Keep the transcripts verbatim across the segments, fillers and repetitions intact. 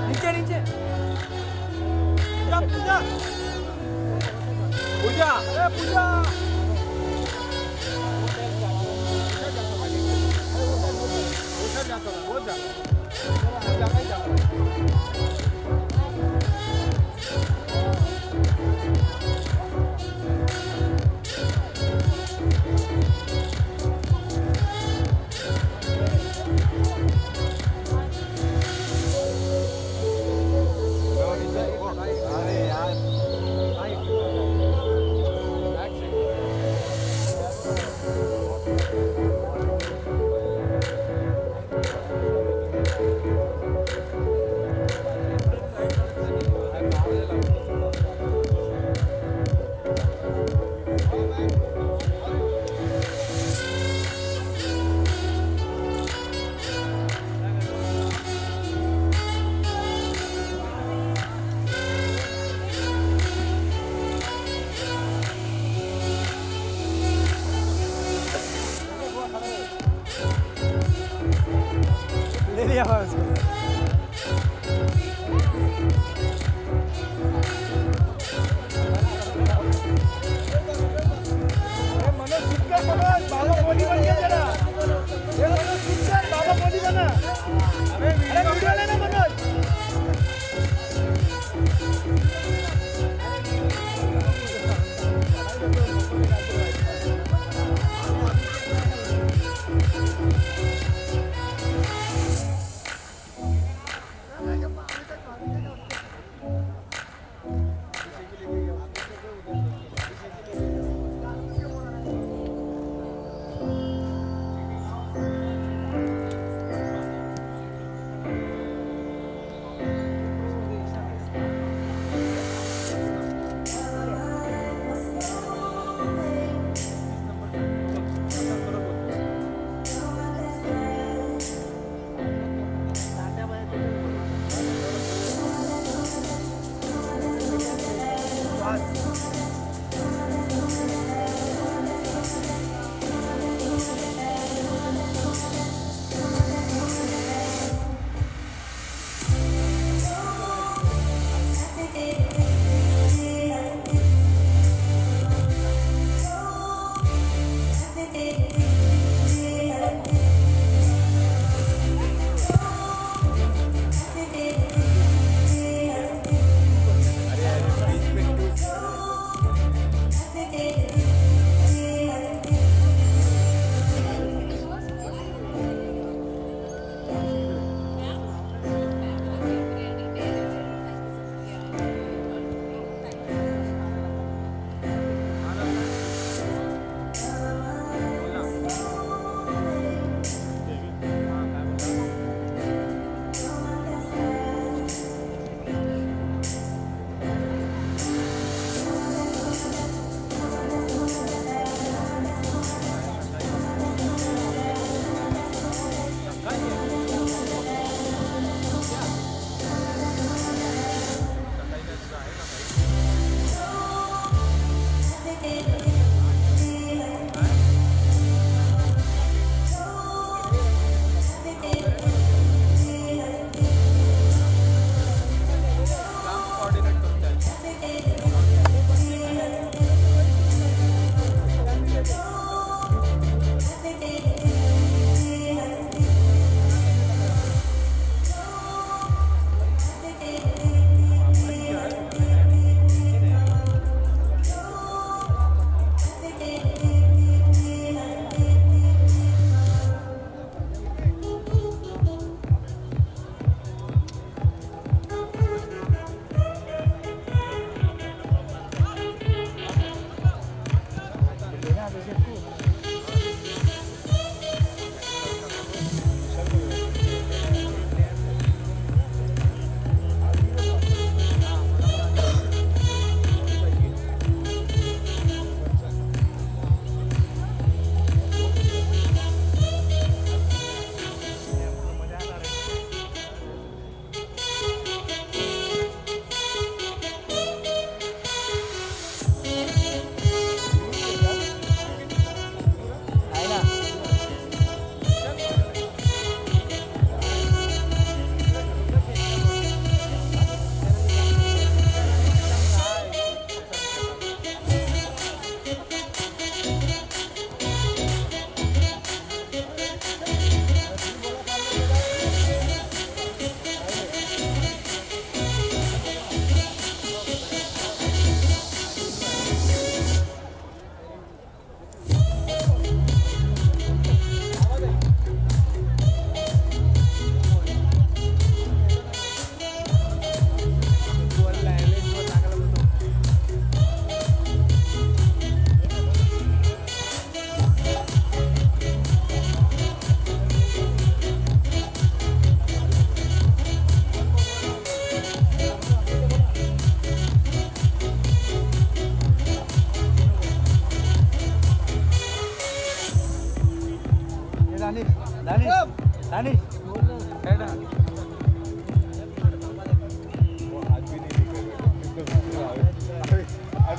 नीचे नीचे पूजा पूजा पूजा अरे पूजा बहुत ज्यादा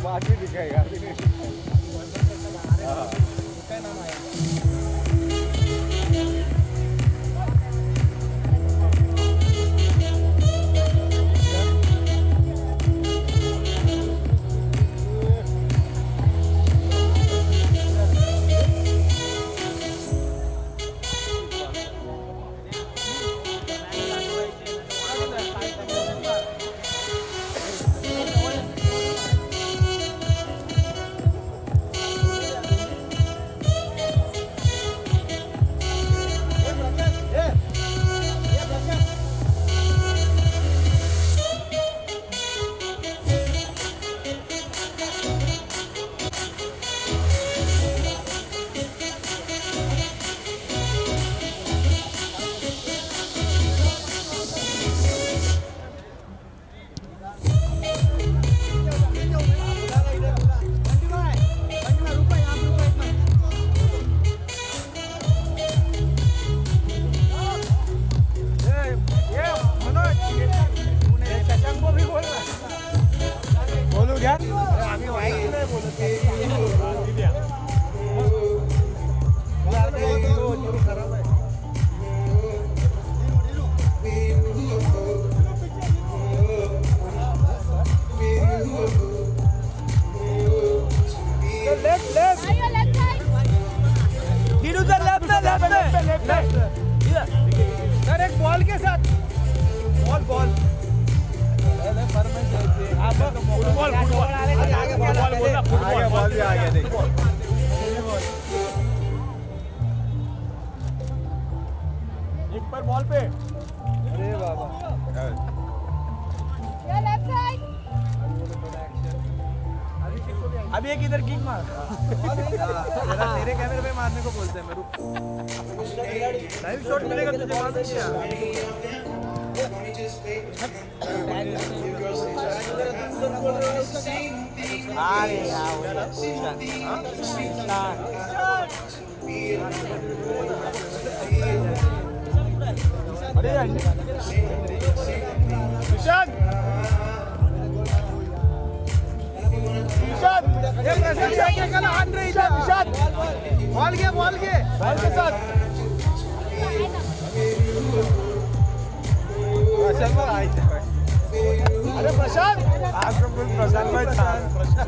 बाद में दिखाएगा बॉल के साथ बॉल बॉल फुटबॉल फुटबॉल आगे बॉल बोलना फुटबॉल बॉल भी आ गया देख एक पर बॉल पे अरे बाबा ये लेफ्ट साइड अभी एक इधर किक मार जरा तेरे कैमरे पे मारने को बोलते हैं मैं रुक लाइव शॉट मिलेगा तुझे मार दिया अरे यार अरे यार निशान निशान एक ऐसे जाके कल हाथ रही निशान निशान बॉल के बॉल के बॉल के साथ प्रशांत भाई अरे प्रशांत आज तो प्रशांत भाई छान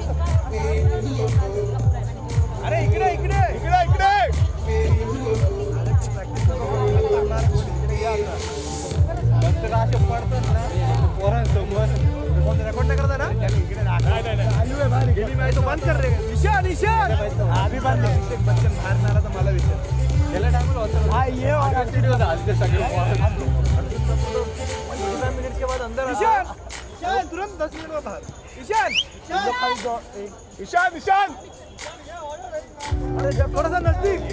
अरे इकडे इकडे इकडे इकडे बंतराशे पडतात ना पोरांसमोर कोण रेकॉर्ड नाही करता ना इकडे नाही नाही चालू आहे बाहेर गेली मी तो बंद कर रे निशान निशान आधी बंद अभिषेक बच्चन बाहेर नाला तर मला विचार गेल्या टाइमला होता हां ये और स्टुडिओ था आज के सगळे पंद्रह मिनट के बाद अंदर निशान निशान तुरंत दस मिनट में बाहर निशान ईशान ईशान अरे थोड़ा सा नजदीक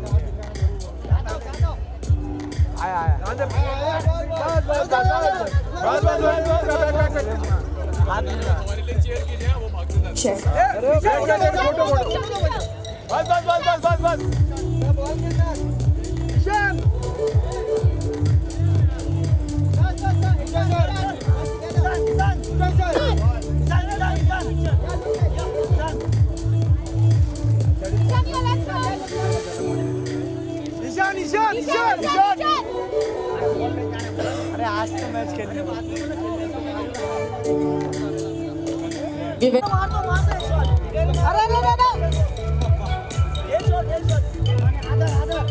आया आया बस बस बस बस बस हमारे लिए चेयर की है वो भाग देता फोटो फोटो बस बस बस बस बस बस ईशान निशान निशान निशान निशान अरे आज तो मैच खेलने मार दो मार दो अरे अरे अरे ये शॉट ये शॉट आधा आधा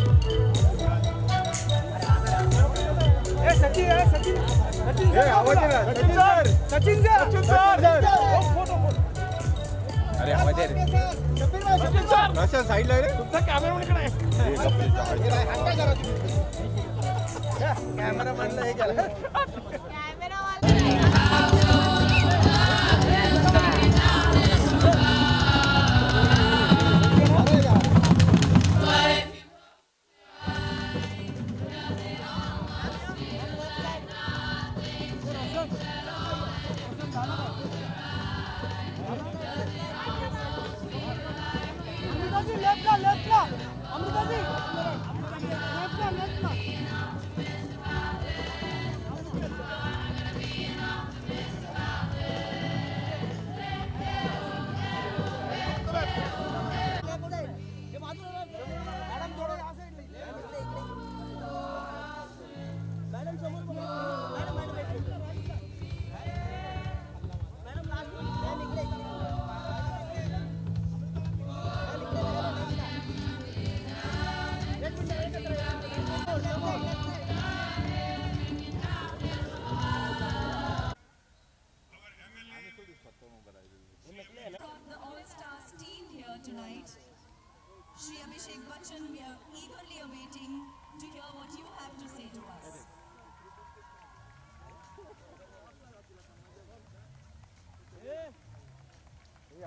ए सचिन ए सचिन सचिन ए आवाज दे Sachin sir Sachin sir Sachin sir photo photo अरे आवाज दे सचिन सर रशा साइड ला रे तुमचा कॅमेरामन इकडे आहे हट्टा करा तुम्ही कॅमेरामॅनला हे केलं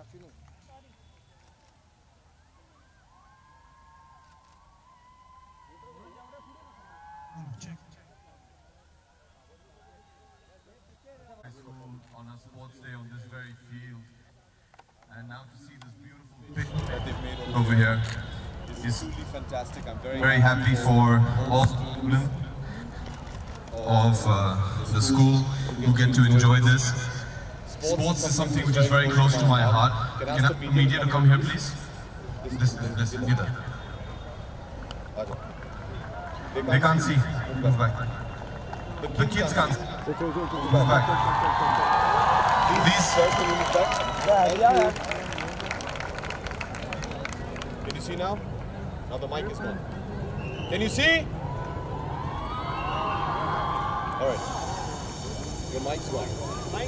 On a sports day on this very field, and now to see this beautiful pitch that they've made over here is truly fantastic. I'm very, very happy for all students of uh, the school who get to enjoy this. Sports is something which is very close to my heart. Can I ask the media to come here, please? This, this, either. They can't see. Move back. The kids can't see. Move back. Please. Can you see now? Now the mic is gone. Can you see? All right. Your mic's gone. Mic.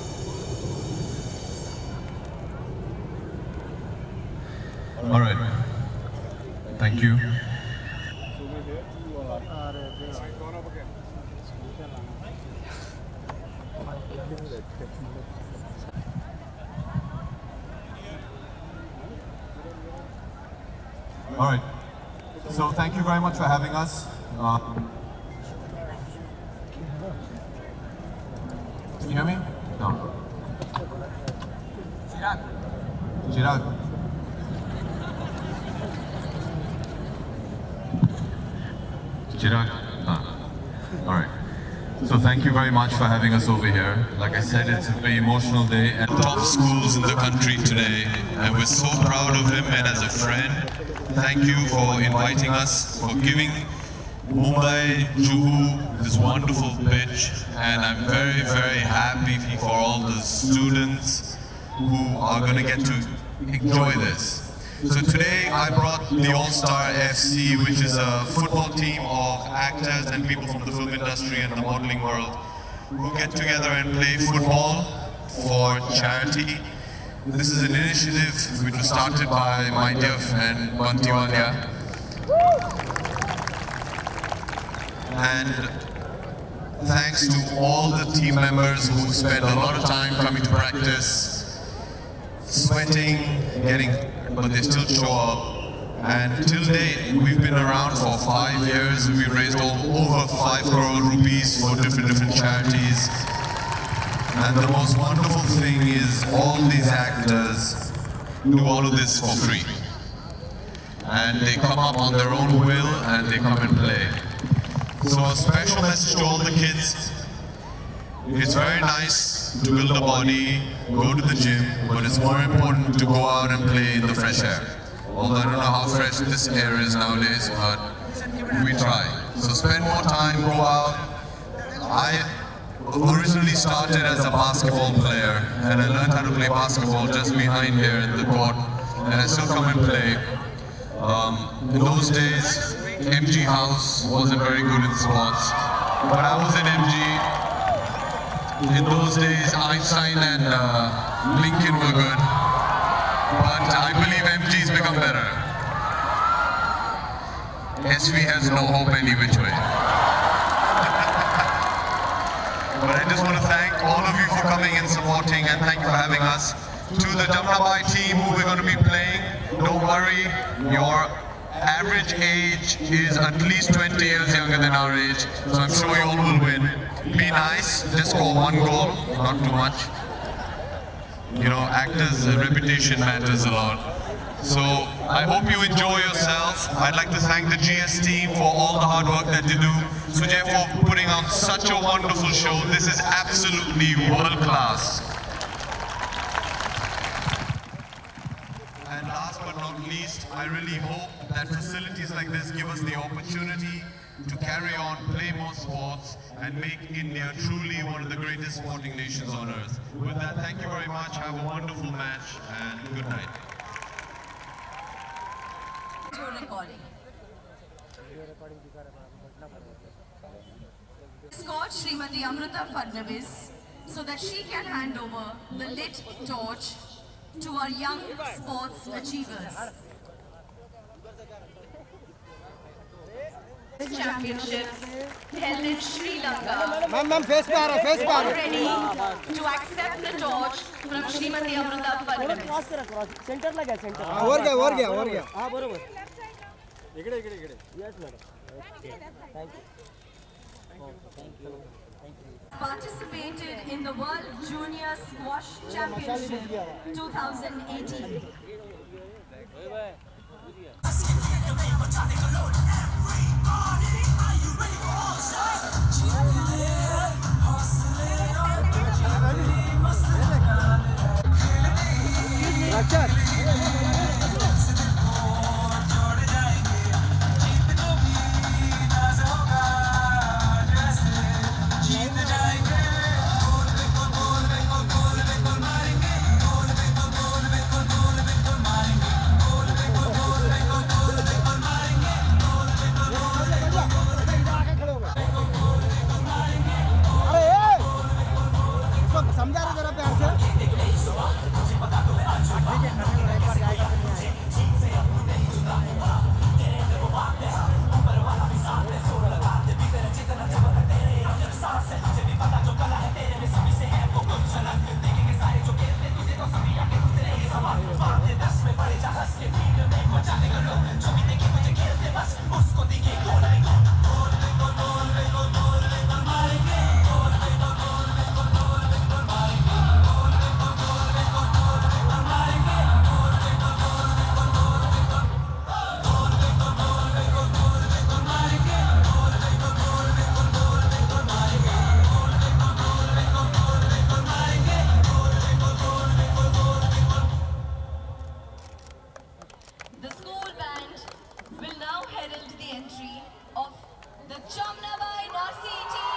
All right. Thank you. All right. So thank you very much for having us. Uh, can you hear me? No. Chirag. Chirag. Chirag. Ah. All right. So thank you very much for having us over here. Like I said, it's a very emotional day at top schools in the country today, and we're so proud of him. And as a friend, thank you for inviting us, for giving Mumbai, Juhu this wonderful pitch. And I'm very, very happy for all the students who are going to get to enjoy this. So today I brought the All-Star F C, which is a football team of actors and people from the film industry and the modeling world who get together and play football for charity. This is an initiative which was started by my dear friend Banti Walia. And thanks to all the team members who spend a lot of time coming to practice, sweating, getting, but they still show up. And till date, we've been around for five years. We've raised over five crore rupees for different different charities. And the most wonderful thing is all these actors do all of this for free. And they come up on their own will and they come and play. So a special message to all the kids. It's very nice to build a body, go to the gym, but it's more important to go out and play in the fresh air. Although I don't know how fresh this air is nowadays, but we try. So spend more time, go out. I originally started as a basketball player, and I learned how to play basketball just behind here in the court, and I still come and play. Um, in those days, M G House wasn't very good in sports, but I was in M G. In those days, Einstein and uh, Lincoln were good, but I believe M G's become better. S V has no hope any which way. But I just want to thank all of you for coming and supporting, and thank you for having us. To the Jamnabai team who we're going to be playing, don't worry, your average age is at least twenty years younger than our age, so I'm sure you all will win. Be nice, just score one goal, not too much. You know, actors' reputation matters a lot. So I hope you enjoy yourself. I'd like to thank the G S team for all the hard work that they do. Sujay for putting on such a wonderful show. This is absolutely world class. And last but not least, I really hope that facilities like this give us the opportunity to carry on, play more sports, and make India truly one of the greatest sporting nations on earth. With that, thank you very much. Have a wonderful match, and good night. Recording. Escort Srimati Amrita Fadnavis so that she can hand over the lit torch to our young sports achievers. Championships held in Sri Lanka. Ma'am ma'am face पे आ रहा है face पे आ रहा है Ready to accept the torch from Srimati Amruta Fadnavis. Centre लगा centre हाँ और गया और गया और गया हाँ बरोबर इकडे इकडे इकडे yes madam thank you Participated in the World Junior Squash Championship twenty eighteen. समझा रहे जरा प्यार से The school band will now herald the entry of the Jamnabai Narsi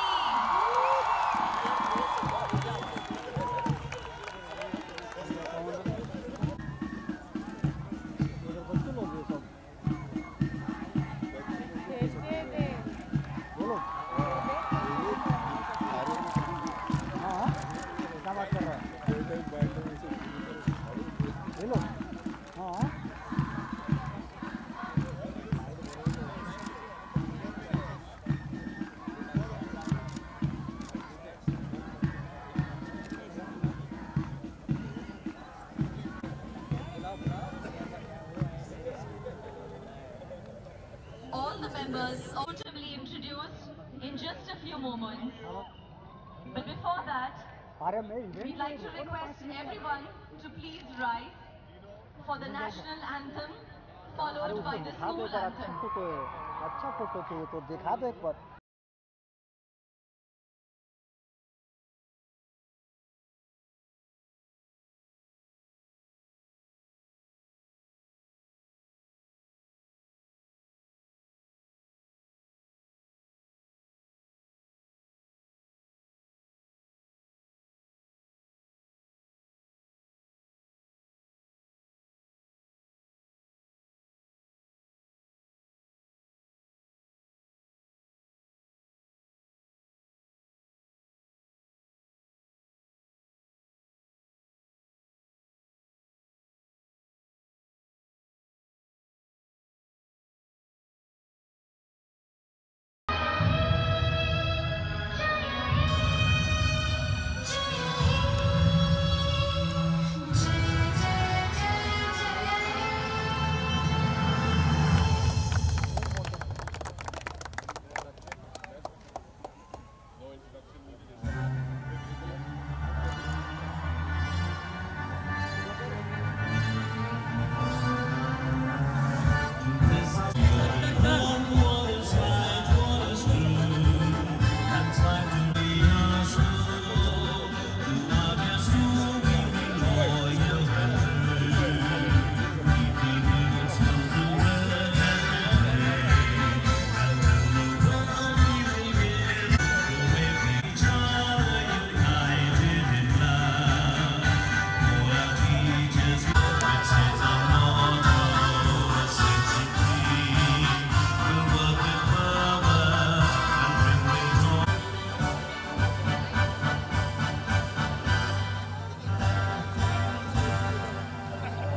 All the members are suitably introduced in just a few moments. But before that, we'd like to request everyone to please rise for the national anthem, followed by the school anthem. अच्छा photo चाहिए तो दिखा दो एक बार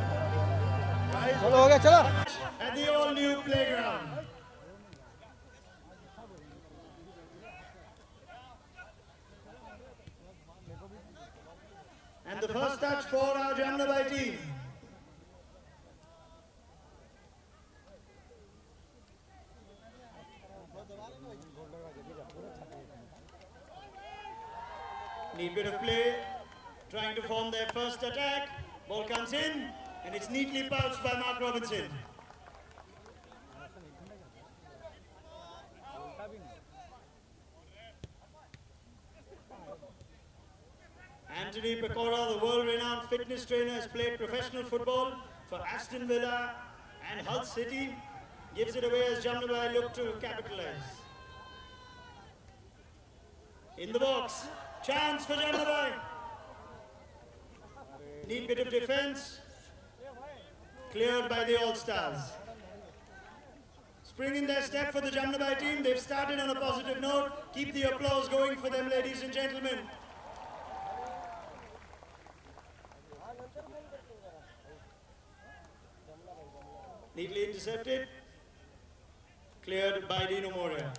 चलो हो गया चलो At the all new playground. And the first touch for our Jamnabai team. Neat bit of play, trying to form their first attack. Ball comes in, and it's neatly pouched by Mark Robinson. Anthony Pecora, the world-renowned fitness trainer, has played professional football for Aston Villa and Hull City. Gives it away as Jamnabai look to capitalize. In the box, chance for Jamnabai. Neat bit of defense, cleared by the All-Stars. Spring in their step for the Jamnabai team. They've started on a positive note. Keep the applause going for them, ladies and gentlemen. Neatly intercepted, cleared by Dino Moria.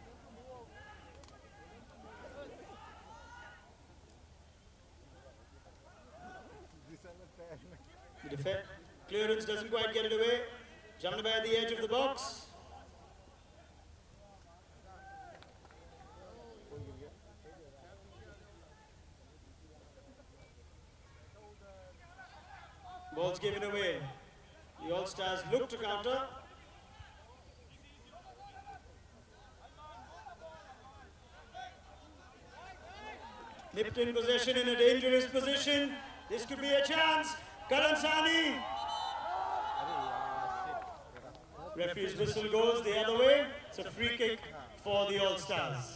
The defense clearance doesn't quite get it away. Jamnabai at the edge of the box. Ball's given away. The All-Stars look to counter. Nipped in possession in a dangerous position. This could be a chance. Karan Sani. Referee's whistle goes the other way. It's a free kick for the All-Stars.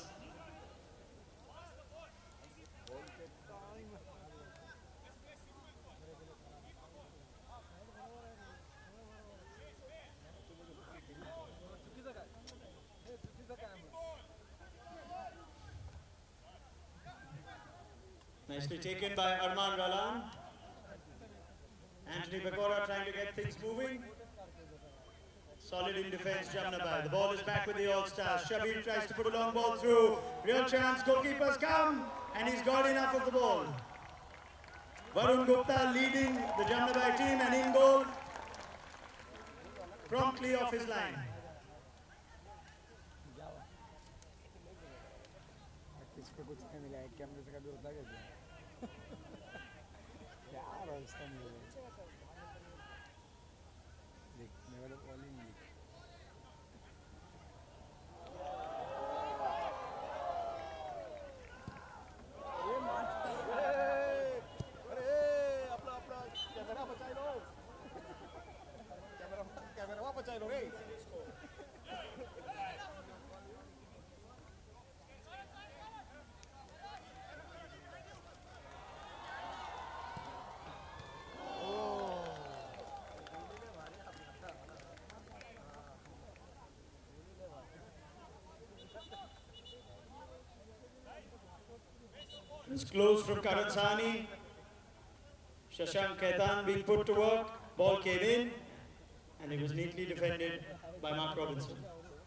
Nicely taken by Arman Ralan. Anthony Pecora trying to get things moving. Solid in defense, Jamnabai. The ball is back with the All-Stars. Shabir tries to put a long ball through. Real chance, goalkeepers come, and he's got enough of the ball. Varun Gupta leading the Jamnabai team, and in goal, promptly off his line. It's close from Karan Sani. Shashank Khaitan being put to work. Ball came in, and it was neatly defended by Mark Robinson.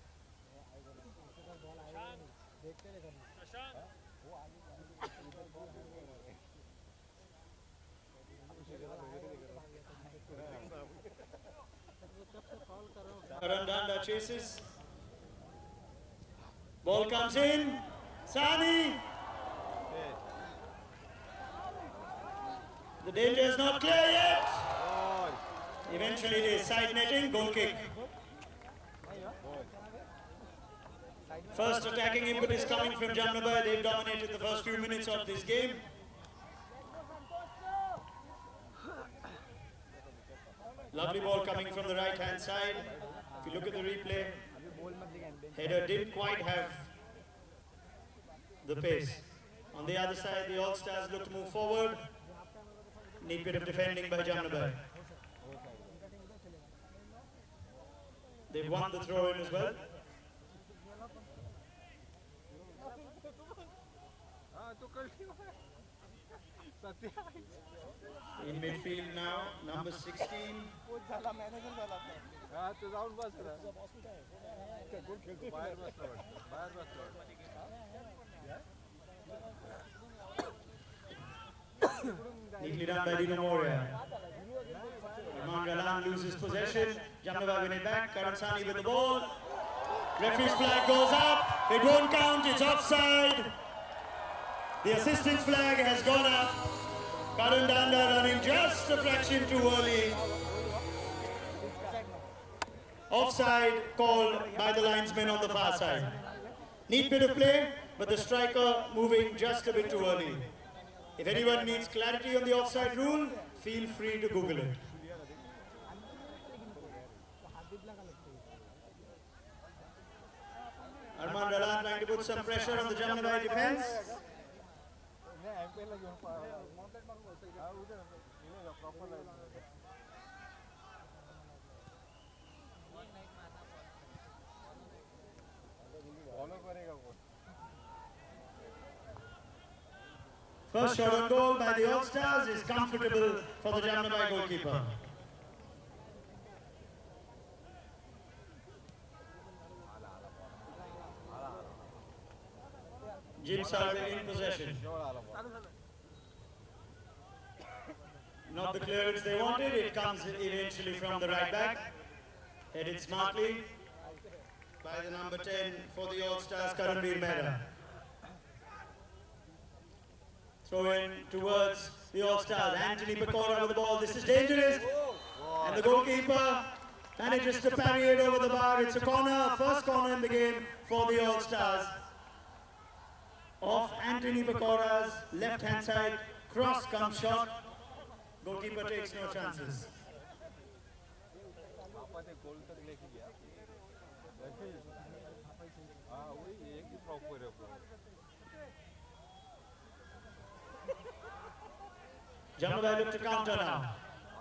Karan Danda chases. Ball comes in. Sani. The danger is not clear yet. Eventually it is side netting, goal kick. First attacking impetus coming from Jamnabai. They've dominated the first few minutes of this game. Lovely ball coming from the right hand side. If you look at the replay, header didn't quite have the pace. On the other side, the All-Stars look to move forward. Neat bit of defending by Jamnabai. They've won the throw-in as well. In midfield now, number sixteen. Neatly done by Dino Moria. Arman Ralan loses possession. Jamnabai win it back. Karan Sani with the ball. Referee's flag goes up. It won't count. It's offside. The assistant's flag has gone up. Karan Danda running just a fraction too early. Offside called by the linesman on the far side. Neat bit of play, but the striker moving just a bit too early. If anyone needs clarity on the offside rule, feel free to Google it. Arman Ralan trying to put some pressure on the Jamnabai defense. First shot on goal by the All Stars is comfortable for the Jamnabai goalkeeper. Jim Salve in possession. Not the clearance they wanted, it comes eventually from the right back. Headed smartly by the number ten for the All Stars, Karanveer Mehra. Throw in towards the All Stars. Anthony Pecora with the ball. This is dangerous. And the goalkeeper manages to parry it over the bar. It's a corner, first corner in the game for the All Stars. Off Anthony Pecora's left hand side, cross comes shot. Goalkeeper takes no chances. Jamnabai look to counter now.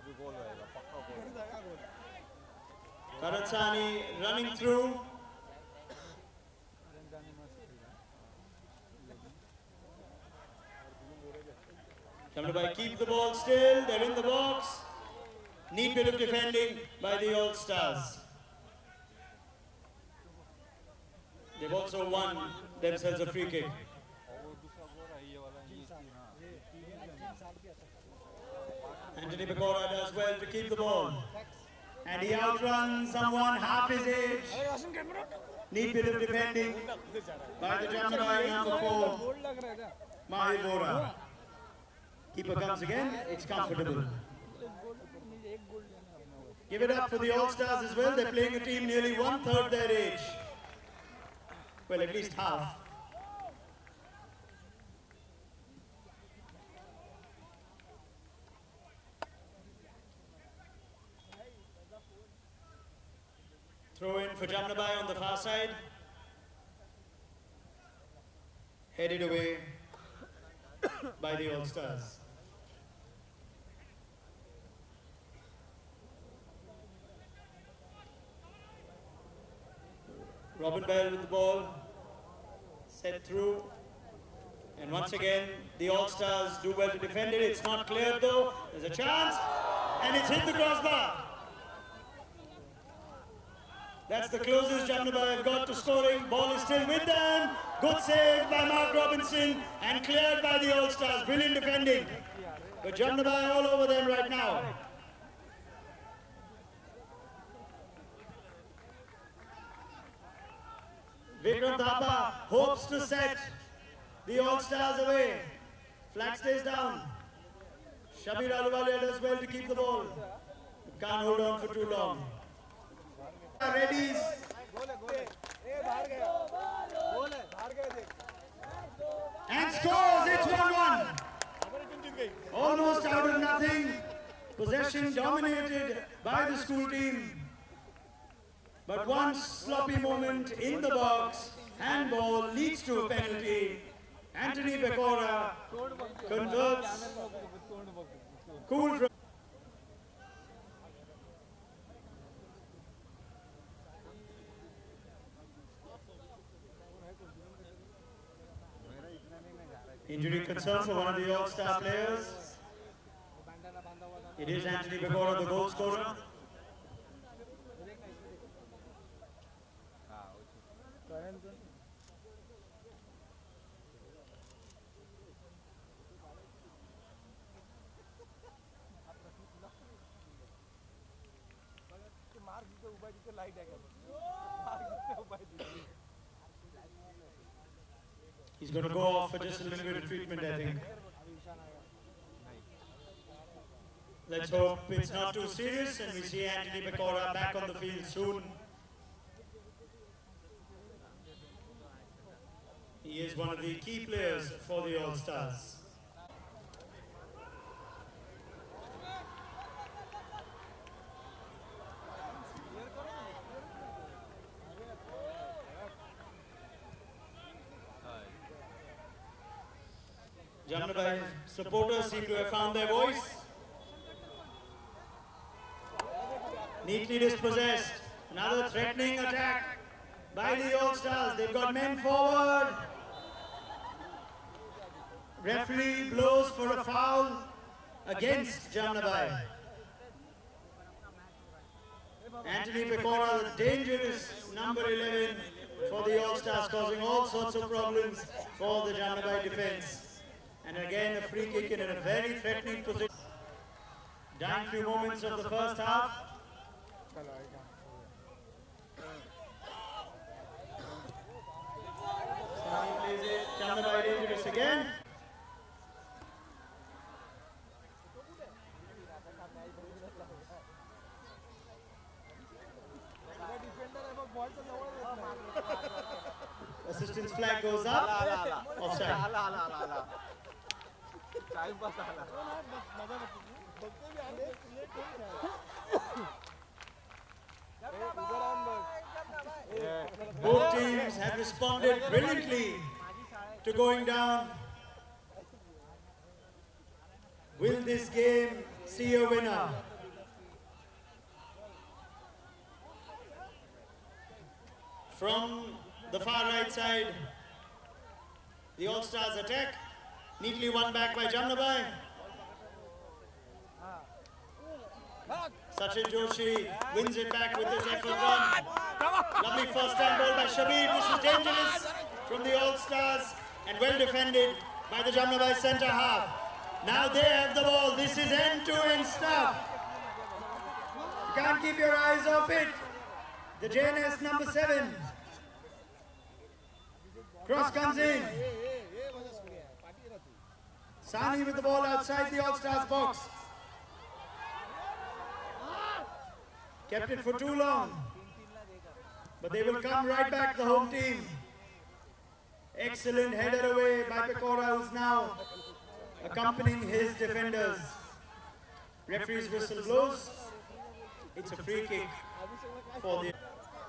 Karan Sani running through. Jamnabai keep the ball still, they're in the box. Neat bit of defending by the All Stars. They've also won themselves a free kick. Anthony Pecora does well to keep the ball. And he outruns someone half his age. Neat bit of defending by the Jamnabai number four, Mahir Vora. Keeper comes again, it's comfortable. Give it up for the All Stars as well. They're playing a team nearly one third their age. Well, at least half. Throw in for Jamnabai on the far side. Headed away by the All Stars. Robin Bell with the ball, set through, and once again the All Stars do well to defend it. It's not cleared though, there's a chance, and it's hit the crossbar. That's the closest Jamnabai have got to scoring. Ball is still with them. Good save by Mark Robinson and cleared by the All Stars. Brilliant defending. But Jamnabai all over them right now. Vikram Thapa hopes to set the All Stars away. Flag stays down. Shabir Aluwalia does well to keep the ball. Can't hold on for too long. Reddies. And scores, it's one one. Almost out of nothing. Possession dominated by the school team. But one sloppy moment in the box, handball leads to a penalty. Anthony Pecora converts. Cool from injury concern for one of the All-Star players. It is Anthony Pecora, the goal scorer. He's going to go off for just a little bit of treatment, I think. Let's hope it's not too serious and we see Anthony Pecora back on the field soon. He is one of the key players for the All-Stars. Jamnabai supporters seem to have found their voice. Neatly dispossessed. Another threatening attack by the All-Stars. They've got men forward. Referee blows for a foul against Jamnabai. Anthony Pecora, the dangerous number eleven for the All-Stars, causing all sorts of problems for the Jamnabai defense. And again, a free kick in a very threatening position. Dying few moments of the first half. Sani plays it. Jamnabai dangerous again. Assistant's flag goes up. Offside. Both teams have responded brilliantly to going down. Will this game see a winner? From the far right side, the All-Stars attack. Neatly won back by Jamnabai. Sachin Joshi wins it back with his effort run. Lovely first time ball by Shabir. This is dangerous from the All-Stars and well defended by the Jamnabai centre half. Now they have the ball. This is end-to-end stuff. You can't keep your eyes off it. The J N S number seven. Cross comes in. Sani with the ball outside the All-Stars box. Kept it for too long. But they will come right back, the home team. Excellent header away by Pecora, who's now accompanying his defenders. Referee's whistle blows. It's a free kick for the...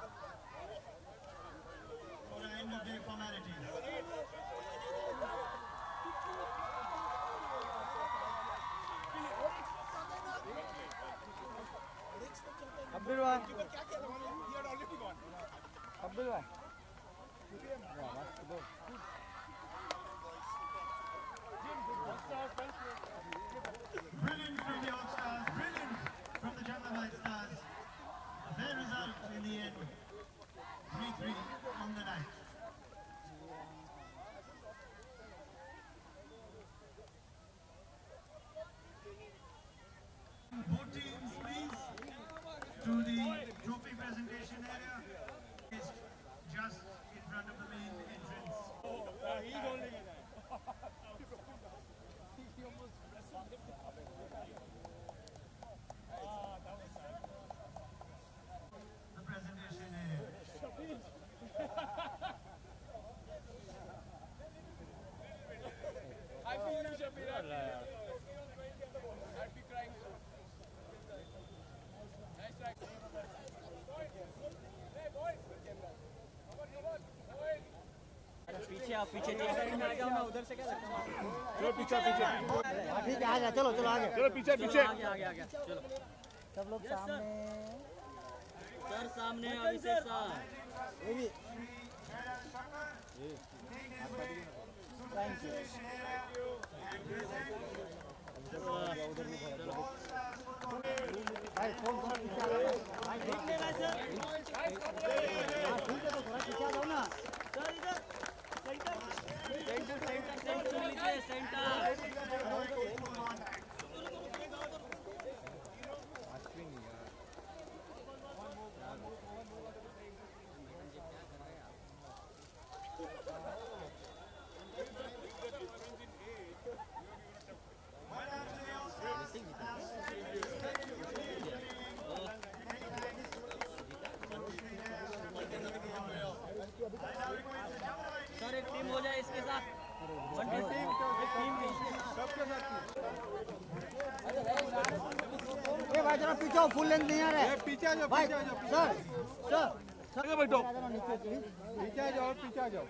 For the end of day formalities. Abdul Wahab. Abdul Wahab. Brilliant from the All-Stars, brilliant from the Jamnabai Stars. A fair result in the end. three three on the night. Both teams, please, to the trophy presentation area. It's just in front of the main entrance. The presentation area. I feel you, Shabir. I'd be crying. Nice track. Hey, boys. पीछे आप पीछे उधर से क्या चलो पीछे पीछे ठीक है आ जा चलो चलो आगे चलो पीछे पीछे आगे आगे आगे चलो सब लोग सामने सर सामने अभिषेक सर ये भी थैंक यू उधर भी चलो भाई फोन थोड़ा पीछे आ जाओ भाई देख लेना सर ठीक है तो थोड़ा पीछे आ जाओ ना सर इधर सेंटर सेंटर सेंटर लीजिए सेंटर जरा पीछे आओ, फुल लेंथ नहीं आ रहा है। पीछे आ जाओ, भाई पीछे आ जाओ, सर सर सर बैठो, पीछे आ जाओ, पीछे आ जाओ।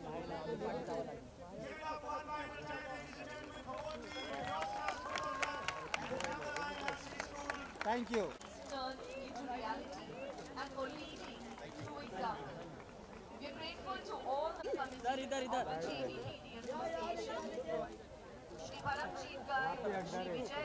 Thank you. Turn into reality and for leading through example. We are grateful to all the committees इधर इधर of the J V P D Association, Shri Paramjit Gai, Shri Vijay